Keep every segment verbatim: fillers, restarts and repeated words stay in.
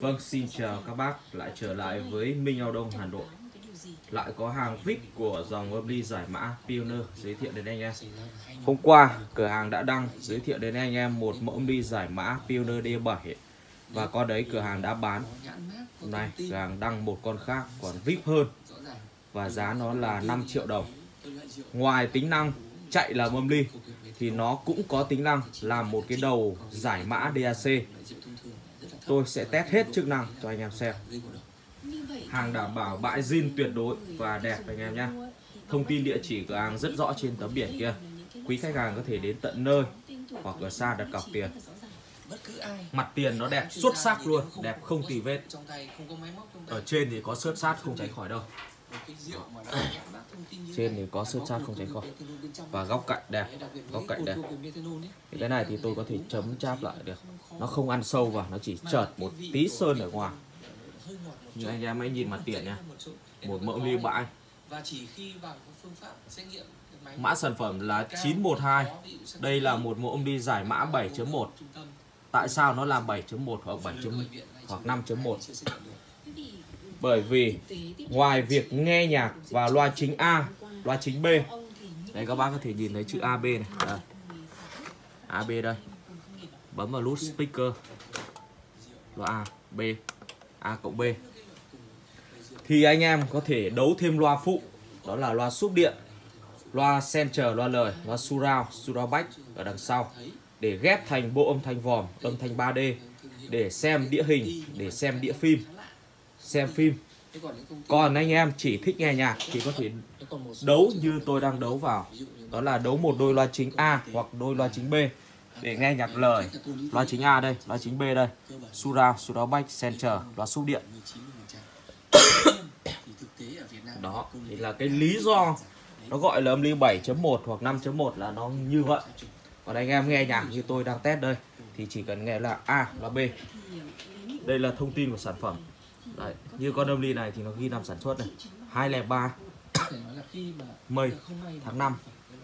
Vâng, xin chào các bác, lại trở lại với Minh Audio Hà Nội. Lại có hàng vê i pê của dòng âm ly giải mã Pioneer giới thiệu đến anh em. Hôm qua, cửa hàng đã đăng giới thiệu đến anh em một mẫu âm ly giải mã Pioneer D bảy. Và con đấy cửa hàng đã bán. Hôm nay, cửa hàng đăng một con khác còn vê i pê hơn. Và giá nó là năm triệu đồng. Ngoài tính năng chạy làm âm ly, thì nó cũng có tính năng làm một cái đầu giải mã đê a xê. Tôi sẽ test hết chức năng cho anh em xem. Hàng đảm bảo bãi zin tuyệt đối và đẹp anh em nhé. Thông tin địa chỉ cửa hàng rất rõ trên tấm biển kia. Quý khách hàng có thể đến tận nơi hoặc ở xa đặt cọc tiền. Mặt tiền nó đẹp xuất sắc luôn, đẹp không tì vết. Ở trên thì có xước sát không tránh khỏi đâu. Trên thì có xước sát không tránh khỏi. Và góc cạnh đẹp, góc cạnh đẹp. Thì cái này thì tôi có thể chấm cháp lại được. Nó không ăn sâu vào, nó chỉ chợt một tí sơn ở ngoài. Nhưng anh em hãy nhìn mặt tiền nha. Một mẫu ly bãi. Mã sản phẩm là chín một hai. Đây là một mẫu ly giải mã bảy chấm một. Tại sao nó làm bảy chấm một hoặc bảy chấm một hoặc năm chấm một? Bởi vì ngoài việc nghe nhạc và loa chính A, loa chính B. Đây các bác có thể nhìn thấy chữ a bê này. Đây. a bê đây. Bấm vào nút speaker. Loa A, B, A cộng B. Thì anh em có thể đấu thêm loa phụ. Đó là loa súp điện, loa center, loa lời, loa surround, surround bass ở đằng sau. Để ghép thành bộ âm thanh vòm, âm thanh ba D. Để xem đĩa hình, để xem đĩa phim, xem phim. Còn anh em chỉ thích nghe nhạc thì có thể đấu như tôi đang đấu vào. Đó là đấu một đôi loa chính A hoặc đôi loa chính B. Để nghe nhạc lời. Loa chính A đây, loa chính B đây. Surround, surround bass, center, loa súp điện. Đó, thì là cái lý do nó gọi là âm ly bảy chấm một hoặc năm chấm một là nó như vậy. Còn anh em nghe nhạc như tôi đang test đây thì chỉ cần nghe là A, là B. Đây là thông tin của sản phẩm. Đấy, như con âm ly này thì nó ghi năm sản xuất này, hai không ba mây tháng năm.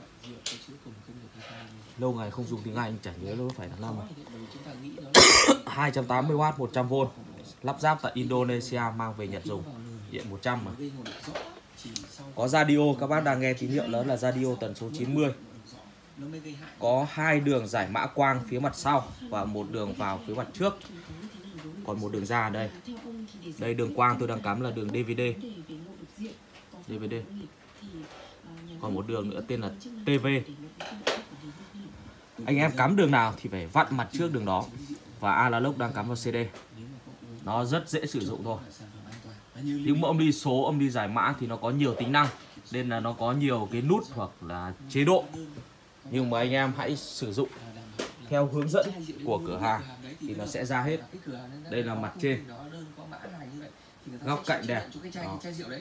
Lâu ngày không dùng tiếng Anh chẳng nhớ nó phải tháng năm rồi. hai trăm tám mươi oát một trăm vôn. Lắp ráp tại Indonesia, mang về Nhật dùng. Điện một trăm mà. Có radio, các bác đang nghe tín hiệu lớn là radio tần số chín mươi. Có hai đường giải mã quang phía mặt sau và một đường vào phía mặt trước. Còn một đường ra ở đây. Đây đường quang tôi đang cắm là đường đê vê đê. đê vê đê. Còn một đường nữa tên là tê vê. Anh em cắm đường nào thì phải vặn mặt trước đường đó. Và analog đang cắm vào xê đê. Nó rất dễ sử dụng thôi. Những mẫu âm ly số, âm ly giải mã thì nó có nhiều tính năng, nên là nó có nhiều cái nút hoặc là chế độ. Nhưng mà anh em hãy sử dụng theo hướng dẫn của cửa hàng thì nó sẽ ra hết. Đây là mặt trên, góc cạnh đẹp. Đó.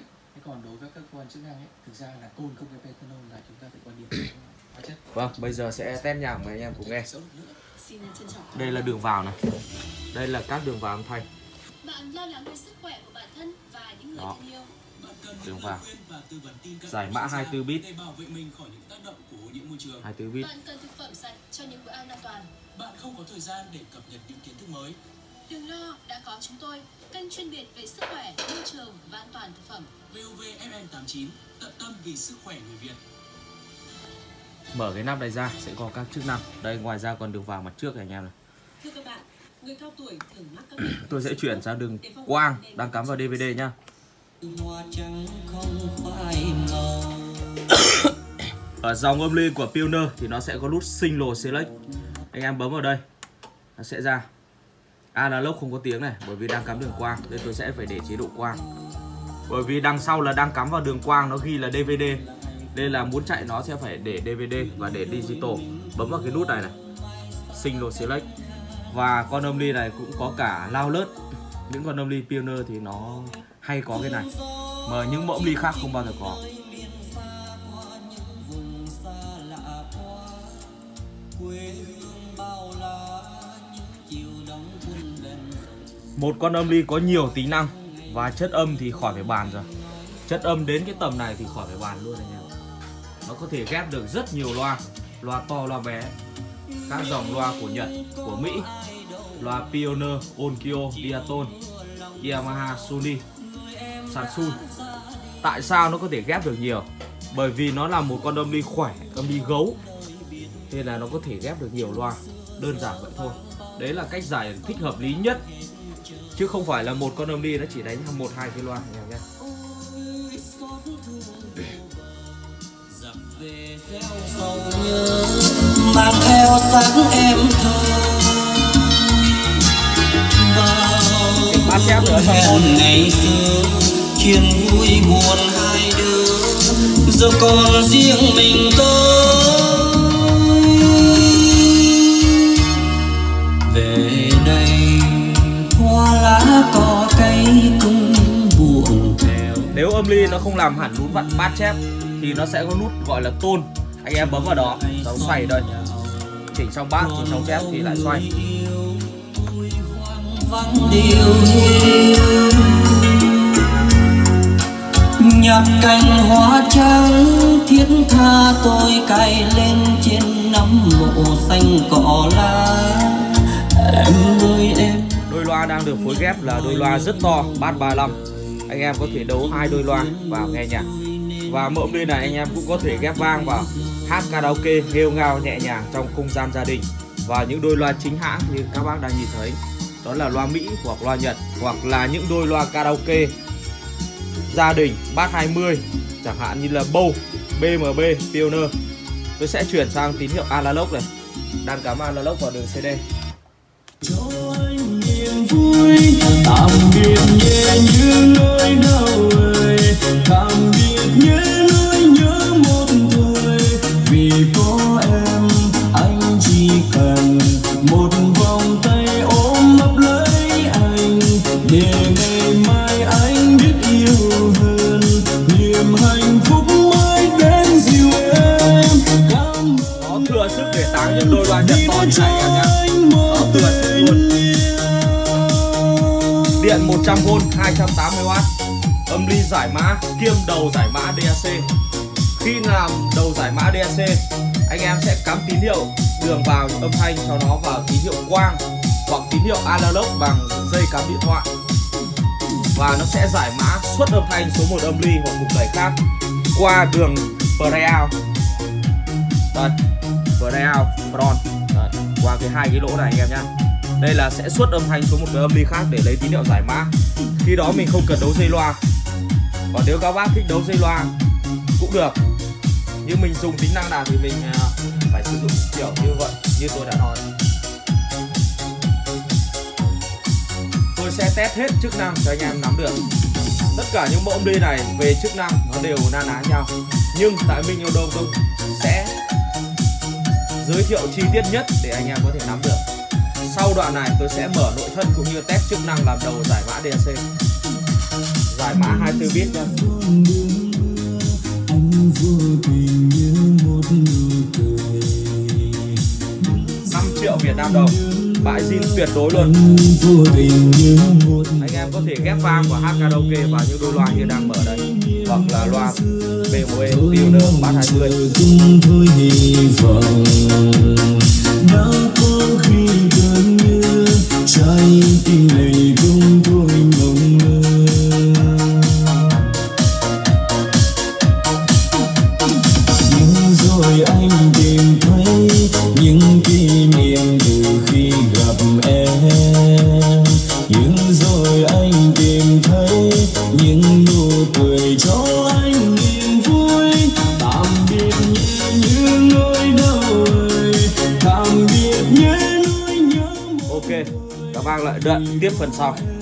Vâng, bây giờ sẽ test nhạc mời anh em cùng nghe. Đây là đường vào này. Đây là các đường vào âm thanh. Bạn lo lắng về sức khỏe của bản thân và những người thân yêu. Đường vào. Giải mã hai mươi tư bit. hai mươi tư bit. Bạn cần thực phẩm sạch cho những bữa ăn an toàn. Bạn không có thời gian để cập nhật những kiến thức mới. Đừng lo, đã có chúng tôi, kênh chuyên biệt về sức khỏe, môi trường và an toàn thực phẩm. vê o vê ép em tám chín, tận tâm vì sức khỏe người Việt. Mở cái nắp này ra sẽ có các chức năng. Đây, ngoài ra còn đường vào mặt trước này anh em này. Thưa các bạn, người cao tuổi thường mắc các bệnh. Tôi sẽ chuyển sang đường quang đang cắm vào đê vê đê nhá. Ở dòng âm ly của Pioneer thì nó sẽ có nút Single Select. Anh em bấm vào đây, nó sẽ ra. Analog không có tiếng này, bởi vì đang cắm đường quang, nên tôi sẽ phải để chế độ quang. Bởi vì đằng sau là đang cắm vào đường quang, nó ghi là đê vê đê. Nên là muốn chạy nó sẽ phải để đê vê đê và để digital. Bấm vào cái nút này này, Single Select. Và con âm ly này cũng có cả lao lớt. Những con âm ly Pioneer thì nó hay có cái này, mà những mẫu ly khác không bao giờ có. Một con âm ly có nhiều tính năng. Và chất âm thì khỏi phải bàn rồi. Chất âm đến cái tầm này thì khỏi phải bàn luôn anh em. Nó có thể ghép được rất nhiều loa. Loa to, loa bé. Các dòng loa của Nhật, của Mỹ. loa Pioneer, Onkyo, Diaton, Yamaha, Sony, Samsung. Tại sao nó có thể ghép được nhiều? Bởi vì nó là một con âm ly khỏe, âm ly gấu, nên là nó có thể ghép được nhiều loa. Đơn giản vậy thôi. Đấy là cách giải thích hợp lý nhất, chứ không phải là một con âm ly nó chỉ đánh một hai cái loa nhé. Mang theo sáng em thơ bát chép nữa hẹn ngày xưa, chuyện vui buồn hai đứa giờ còn riêng mình tôi. Về đây hoa lá cỏ cây cũng buồn. Nếu âm ly nó không làm hẳn nút vặn bát chép thì nó sẽ có nút gọi là tôn. Anh em bấm vào đó, dấu xoay đây, chỉnh xong bát, chỉnh xong chép thì lại xoay. Nhặt cành hoa trắng thiết tha tôi cài lên trên nấm mộ xanh cỏ lá. Em ơi em. Đôi loa đang được phối ghép là đôi loa rất to, bass ba mươi lăm. Anh em có thể đấu hai đôi loa vào nghe nhạc. Và mẫu âm ly này anh em cũng có thể ghép vang vào hát karaoke nghêu ngao nhẹ nhàng trong không gian gia đình. Và những đôi loa chính hãng như các bác đang nhìn thấy, đó là loa Mỹ hoặc loa Nhật, hoặc là những đôi loa karaoke gia đình bass hai mươi, chẳng hạn như là Bow, bê em bê, Pioneer. Tôi sẽ chuyển sang tín hiệu analog này, đàn cắm analog vào đường xê đê. Cho anh niềm vui, tạm biệt nhẹ như nỗi đau ơi, tạm biệt nhé nỗi nhớ một thời. Vì có em, anh chỉ cần một vòng tay ôm ấp lấy anh, để ngày mai anh biết yêu hơn, niềm hạnh phúc mới đến dìu em. Nó thừa sức để táng những đôi loa Nhật to như này em nhé. Nó thừa sức luôn. Điện một trăm vôn, hai trăm tám mươi oát, âm ly giải mã kiêm đầu giải mã đê a xê. Khi làm đầu giải mã đê a xê, anh em sẽ cắm tín hiệu đường vào âm thanh cho nó vào tín hiệu quang hoặc tín hiệu analog bằng dây cắm điện thoại, và nó sẽ giải mã xuất âm thanh số một âm ly hoặc cục đẩy khác qua đường preamp. Đây, preamp front. Đấy, qua cái hai cái lỗ này anh em nhé. Đây là sẽ xuất âm thanh xuống một cái âm ly khác để lấy tín hiệu giải mã. Khi đó mình không cần đấu dây loa. Còn nếu các bác thích đấu dây loa cũng được, nhưng mình dùng tính năng nào thì mình phải sử dụng kiểu như vậy, như tôi đã nói. Tôi sẽ test hết chức năng cho anh em nắm được. Tất cả những mẫu âm ly này về chức năng nó đều na ná nhau, nhưng tại Minh Yêu Đông sẽ giới thiệu chi tiết nhất để anh em có thể nắm được. Sau đoạn này tôi sẽ mở nội thất cũng như test chức năng làm đầu giải mã đê a xê. Giải mã hai mươi tư bit nha. năm triệu Việt Nam đồng, bãi zin tuyệt đối luôn. Anh em có thể ghép vang và hát karaoke vào những đôi loa như đang mở đây, hoặc là loa bê em bê, Pioneer, bass hai mươi. Đã có khi cơn mưa trái tim này cũng thôi mộng mơ. Nhưng rồi anh tìm thấy những kỷ niệm từ khi gặp em. Nhưng rồi anh tìm thấy những nụ cười cho anh niềm vui. Tạm biệt nhẹ như nỗi đau ơi, tạm biệt nhé nỗi nhớ. Ok, các bác lại đợi tiếp phần sau.